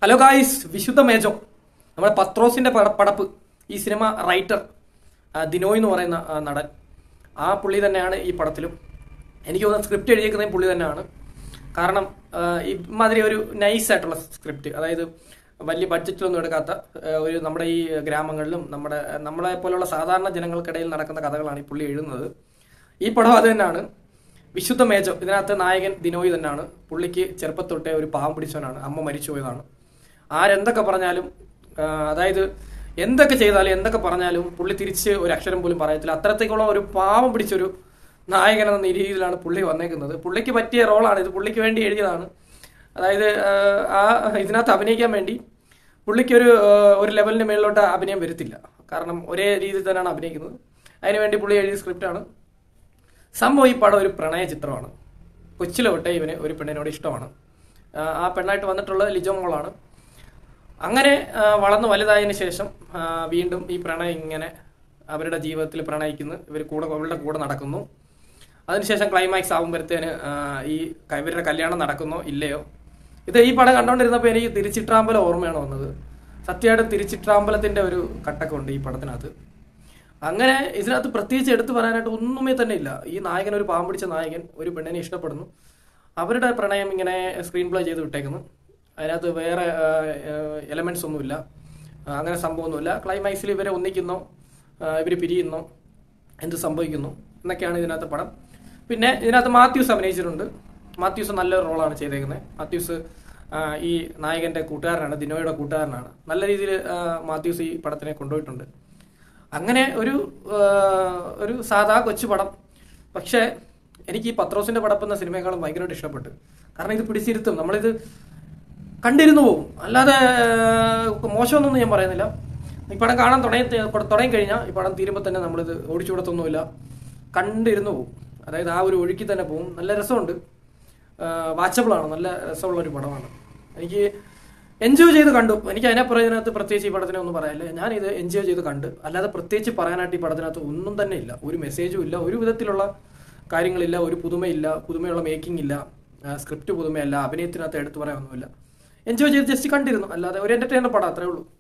Hello guys, വിശുദ്ധ മേജോ നമ്മുടെ പത്രോസിന്റെ പടപ്പ് ഈ സിനിമ റൈറ്റർ ദിനോയ് എന്ന് പറയുന്ന നടൻ, ആ പുള്ളി തന്നെയാണ് ഈ പടത്തിലും. എനിക്ക് തോന്നുന്ന സ്ക്രിപ്റ്റ് എഴുതിയിരിക്കുന്നതും പുള്ളി തന്നെയാണ്. കാരണം ഇമാതിരി ഒരു നൈസായിട്ടുള്ള സ്ക്രിപ്റ്റ്, അതായത് വലിയ ബഡ്ജറ്റിലൊന്നും എടുക്കാത്ത ഒരു നമ്മുടെ ഈ ഗ്രാമങ്ങളിലും നമ്മളെ പോലുള്ള സാധാരണ ജനങ്ങൾക്കിടയിൽ നടക്കുന്ന കഥകളാണ് ഈ പുള്ളി എഴുതുന്നത്. ഈ പടം അത് തന്നെയാണ്. വിശുദ്ധ മേജോ, ഇതിനകത്ത് നായകൻ ദിനോയ് തന്നെയാണ്. പുള്ളിക്ക് ചെറുപ്പത്തൊട്ടേ ഒരു പാവം പിടിച്ചവനാണ്, അമ്മ മരിച്ചു പോയതാണ്. ആരെന്തൊക്കെ പറഞ്ഞാലും, അതായത് എന്തൊക്കെ ചെയ്താലും എന്തൊക്കെ പറഞ്ഞാലും പുള്ളി തിരിച്ച് ഒരു അക്ഷരം പോലും പറയത്തില്ല. അത്രത്തേക്കുള്ള ഒരു പാവം പിടിച്ചൊരു നായകൻ എന്ന രീതിയിലാണ് പുള്ളി വന്നേക്കുന്നത്. പുള്ളിക്ക് പറ്റിയ റോളാണ് ഇത്, പുള്ളിക്ക് വേണ്ടി എഴുതിയതാണ്. അതായത് ഇതിനകത്ത് അഭിനയിക്കാൻ വേണ്ടി പുള്ളിക്കൊരു ലെവലിന് മേളിലോട്ട് അഭിനയം വരത്തില്ല. കാരണം ഒരേ രീതിയിൽ തന്നെയാണ് അഭിനയിക്കുന്നത്. അതിനുവേണ്ടി പുള്ളി എഴുതിയ സ്ക്രിപ്റ്റാണ്. സംഭവം ഈ പടം ഒരു പ്രണയ ചിത്രമാണ്. കൊച്ചിലെ തൊട്ടേ ഇവന് ഒരു പെണ്ണിനോട് ഇഷ്ടമാണ്. ആ പെണ്ണായിട്ട് വന്നിട്ടുള്ളത് ലിജോ മോളാണ്. അങ്ങനെ വളർന്ന് വലുതായതിനു ശേഷം വീണ്ടും ഈ പ്രണയം ഇങ്ങനെ അവരുടെ ജീവിതത്തിൽ പ്രണയിക്കുന്നു. അവരുടെ കൂടെ നടക്കുന്നു. അതിനുശേഷം ക്ലൈമാക്സ് ആകുമ്പോഴത്തേന് ഇവരുടെ കല്യാണം നടക്കുന്നോ ഇല്ലയോ. ഈ പടം കണ്ടുകൊണ്ടിരുന്നപ്പോൾ എനിക്ക് തിരുച്ചിട്രാമ്പലം ഓർമ്മയാണ് വന്നത്. സത്യമായിട്ടും തിരുച്ചിട്രാമ്പലത്തിന്റെ ഒരു കട്ടക്കുണ്ട് ഈ പടത്തിനകത്ത്. അങ്ങനെ ഇതിനകത്ത് പ്രത്യേകിച്ച് എടുത്തു പറയാനായിട്ട് ഒന്നുമേ തന്നെ ഇല്ല. ഈ നായകൻ, ഒരു പാവം പിടിച്ച നായകൻ, ഒരു പെണ്ണിനെ ഇഷ്ടപ്പെടുന്നു. അവരുടെ പ്രണയം ഇങ്ങനെ സ്ക്രീൻ പ്ലേ ചെയ്ത് വിട്ടേക്കുന്നു. അതിനകത്ത് വേറെ എലമെന്റ്സ് ഒന്നുമില്ല, അങ്ങനെ സംഭവമൊന്നുമില്ല. ക്ലൈമാക്സിൽ ഇവരെ ഒന്നിക്കുന്നോ, ഇവർ പിരിയുന്നോ, എന്ത് സംഭവിക്കുന്നു എന്നൊക്കെയാണ് ഇതിനകത്ത് പടം. പിന്നെ ഇതിനകത്ത് മാത്യൂസ് അഭിനയിച്ചിട്ടുണ്ട്. മാത്യൂസ് നല്ലൊരു റോളാണ് ചെയ്തേക്കുന്നത്. മാത്യൂസ് ഈ നായകന്റെ കൂട്ടുകാരനാണ്, ദിനോയുടെ കൂട്ടുകാരനാണ്. നല്ല രീതിയിൽ മാത്യൂസ് ഈ പടത്തിനെ കൊണ്ടുപോയിട്ടുണ്ട്. അങ്ങനെ ഒരു സാധാ കൊച്ചു പടം. പക്ഷേ എനിക്ക് ഈ പത്രോസിന്റെ പടപ്പെന്ന സിനിമയെക്കാളും ഭയങ്കരമായിട്ട് ഇഷ്ടപ്പെട്ടു. കാരണം ഇത് പിടിച്ചിരുത്തും, നമ്മളിത് കണ്ടിരുന്നു പോകും. അല്ലാതെ മോശമൊന്നും ഞാൻ പറയുന്നില്ല. ഈ പടം കാണാൻ തുടങ്ങി കഴിഞ്ഞാൽ ഈ പടം തീരുമ്പോൾ തന്നെ നമ്മളിത് ഓടിച്ചു കൊടുത്തൊന്നുമില്ല, കണ്ടിരുന്നു പോകും. അതായത് ആ ഒരു ഒഴുക്കി തന്നെ പോകും. നല്ല രസമുണ്ട്, വാച്ചബിളാണ്, നല്ല രസമുള്ള ഒരു പടമാണ്. എനിക്ക് എൻജോയ് ചെയ്ത് കണ്ടു. എനിക്ക് അതിനകത്ത് പ്രത്യേകിച്ച് ഈ പടത്തിനെ ഒന്നും പറയാനില്ല. ഞാനിത് എൻജോയ് ചെയ്ത് കണ്ട്. അല്ലാതെ പ്രത്യേകിച്ച് പറയാനായിട്ട് ഈ പടത്തിനകത്ത് ഒന്നും തന്നെ ഇല്ല. ഒരു മെസ്സേജും ഇല്ല, ഒരു വിധത്തിലുള്ള കാര്യങ്ങളില്ല, ഒരു പുതുമയില്ല, പുതുമയുള്ള മേക്കിംഗ് ഇല്ല, സ്ക്രിപ്റ്റ് പുതുമയല്ല, അഭിനയത്തിനകത്ത് എടുത്തു പറയാനൊന്നുമില്ല. എൻജോയ് ചെയ്ത് ജസ്റ്റ് കണ്ടിരുന്നു. അല്ലാതെ ഒരു എന്റർടൈനർ പടം, അത്രേ ഉള്ളൂ.